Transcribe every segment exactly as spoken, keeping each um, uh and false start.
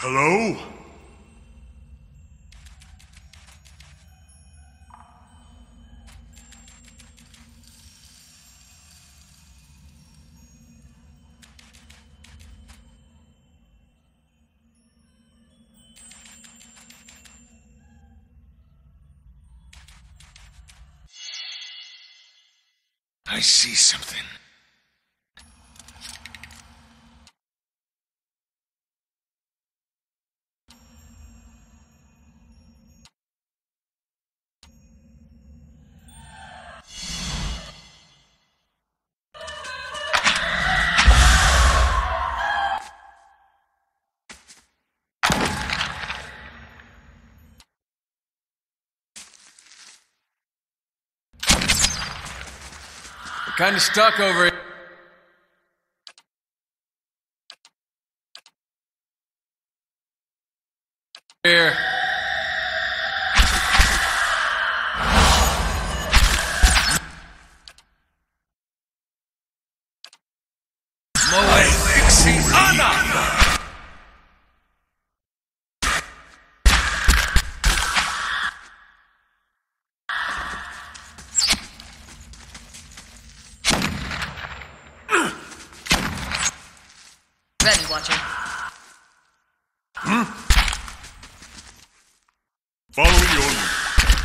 Hello? I see something. Kind of stuck over it. Here. Moe Fixie Anna! Ready, Watcher. Hmm? Following your lead.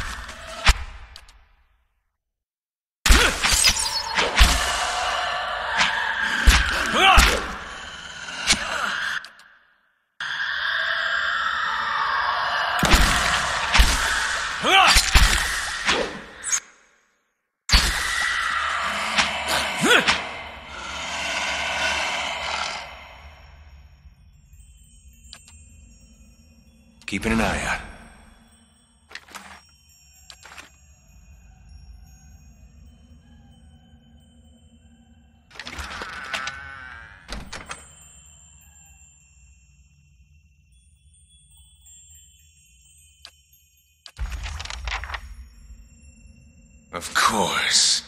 Keeping an eye out. Of course.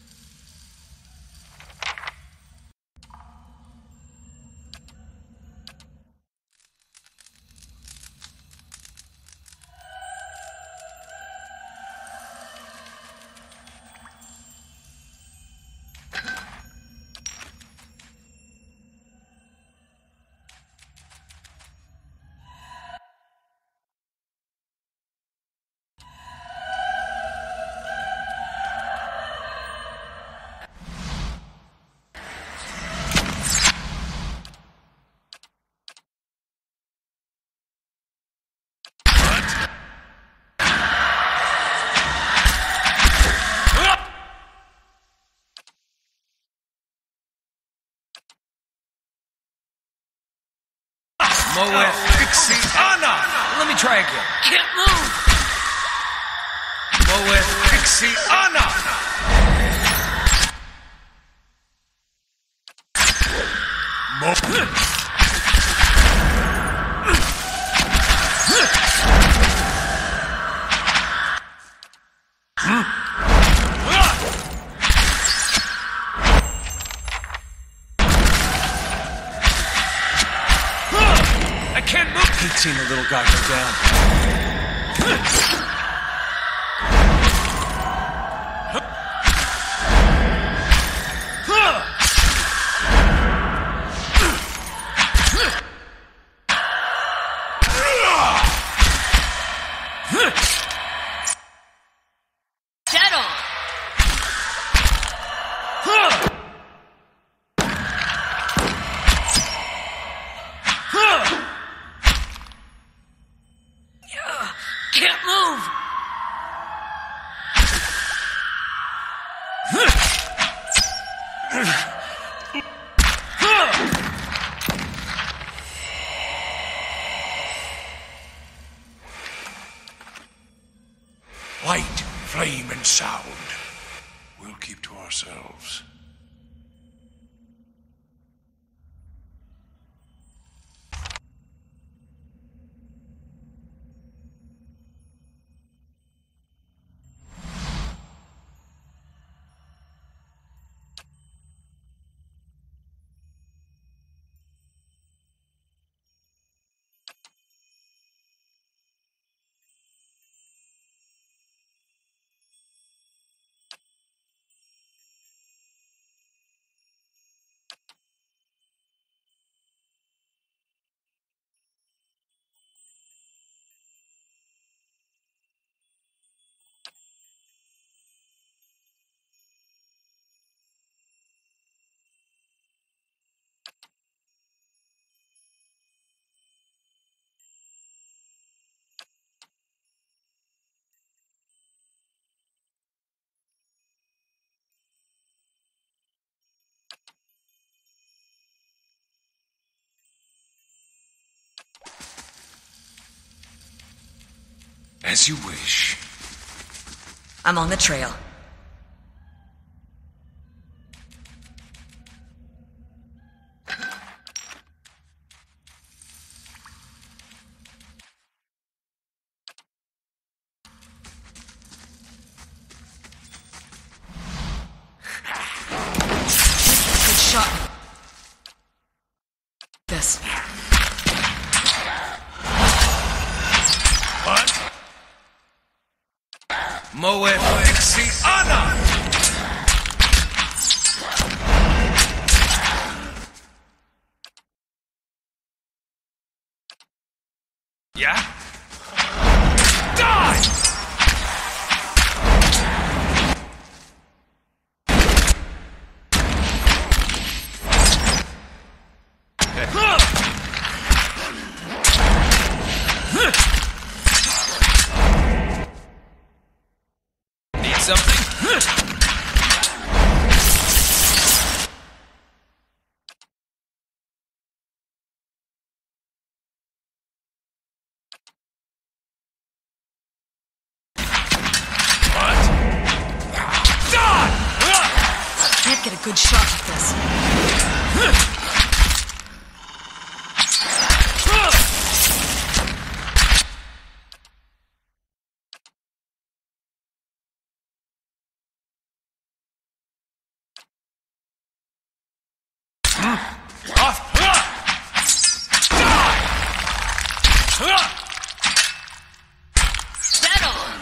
Moe Fixie Anna! Let me try again. Can't move! Moe Fixie Anna! Mo- I can't move! Hate seeing the little guy go down. Dead on! Can't move! Light, flame, and sound. We'll keep to ourselves. As you wish. I'm on the trail. Good shot. This. What? Moe Fixiana! Yeah? Die! Need something? What? Die! Can't get a good shot at this. Off! Die! Dead on!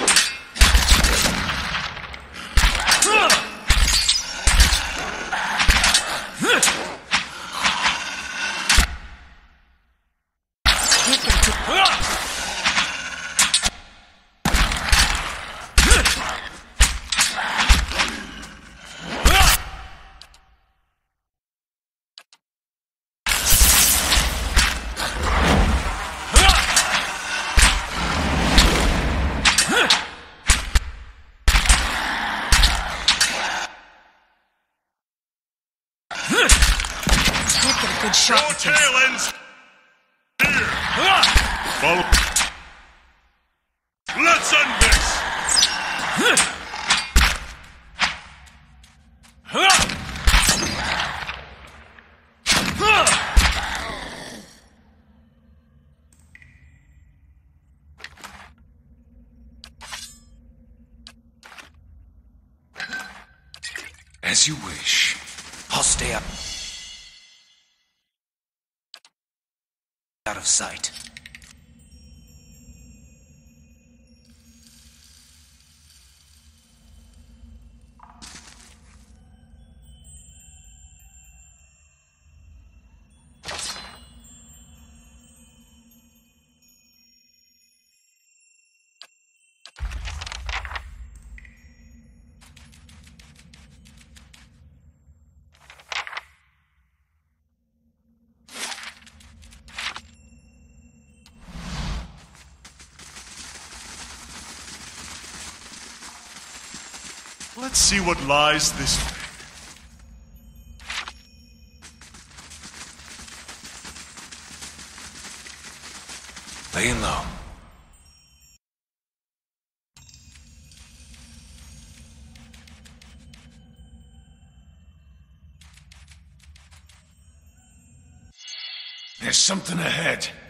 Can't get a good... Can't get a good shot No at this. tail ends here. Follow. Let's end this. As you wish. I'll stay up. Out of sight. Let's see what lies this way. Laying low. There's something ahead.